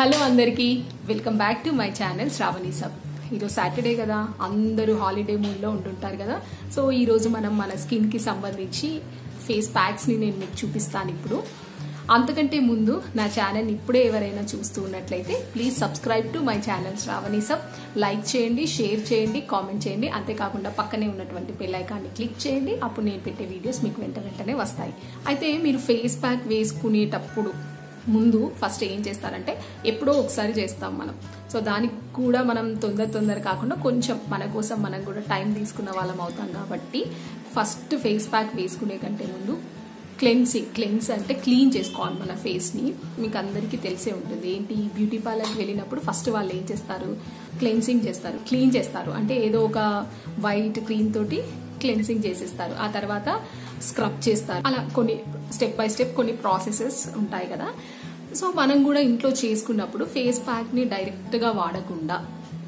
Hello అందరికీ welcome back to my channel Sravani sub. ఈరోజు Saturday కదా, అందరూ హాలిడే మూడ్లో ఉంటుంటారు కదా. సో ఈరోజు మనం మన స్కిన్కి సంబంధించి ఫేస్ ప్యాక్స్ని నేను మీకు చూపిస్తాను. ఇప్పుడు అంతకంటే ముందు నా ఛానల్ని ఇప్పుడే ఎవరైనా చూస్తూ ఉన్నట్లయితే please subscribe to my channel Sravani sub. Like చేయండి, షేర్ చేయండి, కామెంట్ చేయండి. అంతేకాకుండా పక్కనే ఉన్నటువంటి బెల్ ఐకాన్ని క్లిక్ చేయండి. అప్పుడు నేను పెట్టే వీడియోస్ మీకు వెంటనే వస్తాయి. అయితే మీరు ఫేస్ ప్యాక్ వేసుకునేటప్పుడు ముందు ఫస్ట్ ఏం చేస్తారంటే, ఎప్పుడో ఒకసారి చేస్తాం మనం. సో దానికి కూడా మనం తొందర కాకుండా కొంచెం మన కోసం మనం కూడా టైం తీసుకున్న వాళ్ళం అవుతాం. కాబట్టి ఫస్ట్ ఫేస్ ప్యాక్ వేసుకునే కంటే ముందు క్లెన్స్ అంటే క్లీన్ చేసుకోవాలి మన ఫేస్ని. మీకు అందరికీ తెలిసే ఉంటుంది. ఏంటి, బ్యూటీ పార్లర్కి వెళ్ళినప్పుడు ఫస్ట్ వాళ్ళు ఏం చేస్తారు, క్లెన్సింగ్ చేస్తారు, క్లీన్ చేస్తారు. అంటే ఏదో ఒక వైట్ క్రీమ్ తోటి క్లెన్సింగ్ చేసేస్తారు. ఆ తర్వాత స్క్రబ్ చేస్తారు. అలా కొన్ని స్టెప్ బై స్టెప్ కొన్ని ప్రాసెసెస్ ఉంటాయి కదా. సో మనం కూడా ఇంట్లో చేసుకున్నప్పుడు ఫేస్ ప్యాక్ని డైరెక్ట్గా వాడకుండా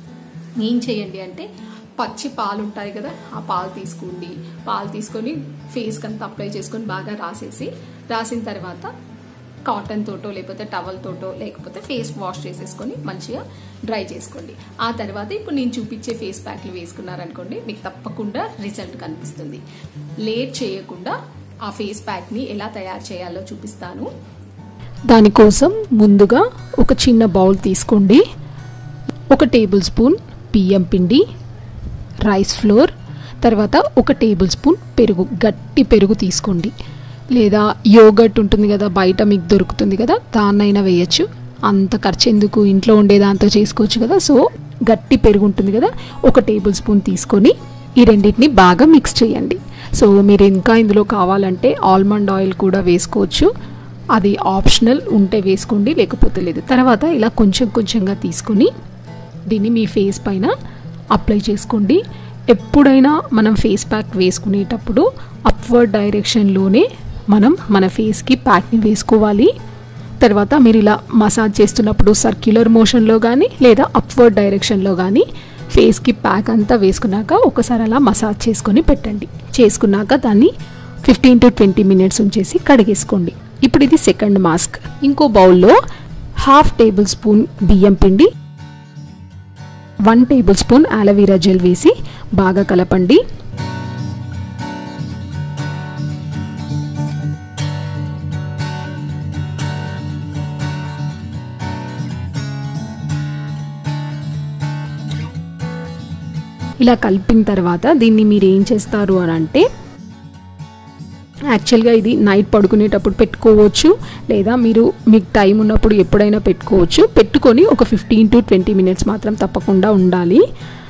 ఏం చేయండి అంటే, పచ్చి పాలు ఉంటాయి కదా, ఆ పాలు తీసుకోండి. పాలు తీసుకొని ఫేస్కి అంతా అప్లై చేసుకొని బాగా రాసిన తర్వాత కాటన్ తోటో లేకపోతే టవల్ తోటో లేకపోతే ఫేస్ వాష్ చేసేసుకొని మంచిగా డ్రై చేసుకోండి. ఆ తర్వాత ఇప్పుడు నేను చూపించే ఫేస్ ప్యాక్లు వేసుకున్నారనుకోండి, మీకు తప్పకుండా రిజల్ట్ కనిపిస్తుంది. లేట్ చేయకుండా ఆ ఫేస్ ప్యాక్ని ఎలా తయారు చేయాలో చూపిస్తాను. దానికోసం ముందుగా ఒక చిన్న బౌల్ తీసుకోండి. 1 టేబుల్ స్పూన్ బియ్యం పిండి, రైస్ ఫ్లోర్, తర్వాత 1 టేబుల్ స్పూన్ పెరుగు, గట్టి పెరుగు తీసుకోండి. లేదా యోగర్ట్ ఉంటుంది కదా, బయట మీకు దొరుకుతుంది కదా, దాన్నైనా వేయచ్చు. అంత ఖర్చు ఎందుకు, ఇంట్లో ఉండే దాంతో చేసుకోవచ్చు కదా. సో గట్టి పెరుగు ఉంటుంది కదా, 1 టేబుల్ స్పూన్ తీసుకొని ఈ రెండింటిని బాగా మిక్స్ చేయండి. సో మీరు ఇంకా ఇందులో కావాలంటే ఆల్మండ్ ఆయిల్ కూడా వేసుకోవచ్చు. అది ఆప్షనల్, ఉంటే వేసుకోండి, లేకపోతే లేదు. తర్వాత ఇలా కొంచెంగా తీసుకొని దీన్ని మీ ఫేస్ పైన అప్లై చేసుకోండి. ఎప్పుడైనా మనం ఫేస్ ప్యాక్ వేసుకునేటప్పుడు అప్వర్డ్ డైరెక్షన్లోనే మనం మన ఫేస్కి ప్యాక్ని వేసుకోవాలి. తర్వాత మీరు ఇలా మసాజ్ చేస్తున్నప్పుడు సర్క్యులర్ మోషన్లో కానీ లేదా అప్వర్డ్ డైరెక్షన్లో కానీ ఫేస్కి ప్యాక్ అంతా వేసుకున్నాక ఒకసారి అలా మసాజ్ చేసుకొని పెట్టండి. చేసుకున్నాక దాన్ని 15 to 20 మినిట్స్ ఉంచేసి కడిగేసుకోండి. ఇప్పుడు ఇది సెకండ్ మాస్క్. ఇంకో బౌల్లో 1/2 టేబుల్ స్పూన్ బియ్యం పిండి, 1 టేబుల్ స్పూన్ అలోవెరా జెల్ వేసి బాగా కలపండి. ఇలా కలిపిన తర్వాత దీన్ని మీరు ఏం చేస్తారు అని అంటే, యాక్చువల్గా ఇది నైట్ పడుకునేటప్పుడు పెట్టుకోవచ్చు, లేదా మీకు టైం ఉన్నప్పుడు ఎప్పుడైనా పెట్టుకోవచ్చు. పెట్టుకొని ఒక 15 to 20 మినిట్స్ మాత్రం తప్పకుండా ఉండాలి.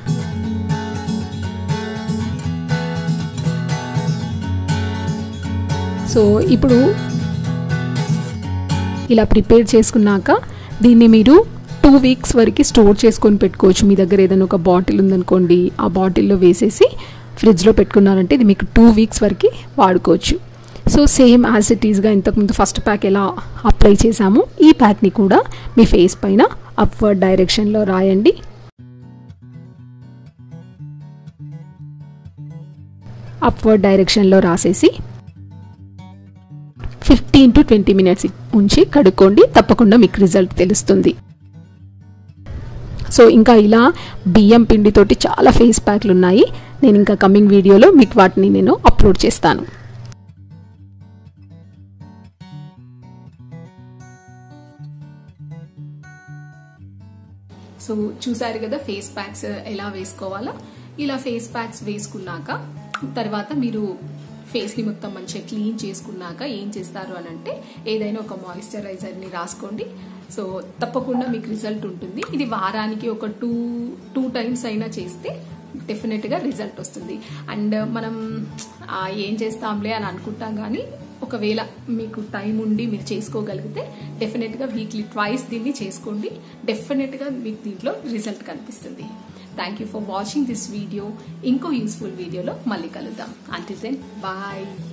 సో ఇప్పుడు ఇలా ప్రిపేర్ చేసుకున్నాక దీన్ని మీరు 2 వీక్స్ వరకు స్టోర్ చేసుకొని పెట్టుకోవచ్చు. మీ దగ్గర ఏదైనా ఒక బాటిల్ ఉందనుకోండి, ఆ బాటిల్లో వేసేసి ఫ్రిడ్జ్లో పెట్టుకున్నారంటే ఇది మీకు 2 వీక్స్ వరకు వాడుకోవచ్చు. సో సేమ్ యాజ్ ఇట్ ఈస్గా ఇంతకుముందు ఫస్ట్ ప్యాక్ ఎలా అప్లై చేసామో ఈ ప్యాక్ని కూడా మీ ఫేస్ పైన అప్వర్డ్ డైరెక్షన్లో రాయండి. అప్వర్డ్ డైరెక్షన్లో రాసేసి 15 to 20 మినిట్స్ ఉంచి కడుక్కోండి. తప్పకుండా మీకు రిజల్ట్ తెలుస్తుంది. సో ఇంకా ఇలా బియ్యం పిండితోటి చాలా ఫేస్ ప్యాక్లు ఉన్నాయి. నేను ఇంకా కమింగ్ వీడియోలో మీకు వాటిని నేను అప్లోడ్ చేస్తాను. సో చూసారు కదా ఫేస్ ప్యాక్స్ ఎలా వేసుకోవాలో. ఇలా ఫేస్ ప్యాక్స్ వేసుకున్నాక తర్వాత మీరు ఫేస్ని మొత్తం మంచిగా క్లీన్ చేసుకున్నాక ఏం చేస్తారు అని అంటే, ఏదైనా ఒక మాయిశ్చరైజర్ని రాసుకోండి. సో తప్పకుండా మీకు రిజల్ట్ ఉంటుంది. ఇది వారానికి ఒక 2 టైమ్స్ అయినా చేస్తే డెఫినెట్గా రిజల్ట్ వస్తుంది. అండ్ మనం ఏం చేస్తాంలే అని అనుకుంటాం, కానీ ఒకవేళ మీకు టైం ఉండి మీరు చేసుకోగలిగితే డెఫినెట్గా వీక్లీ 2 దీన్ని చేసుకోండి. డెఫినెట్గా మీకు దీంట్లో రిజల్ట్ కనిపిస్తుంది. Thank you for watching this video. ఇంకో యూస్ఫుల్ వీడియోలో మళ్ళీ కలుద్దాం. Until then bye.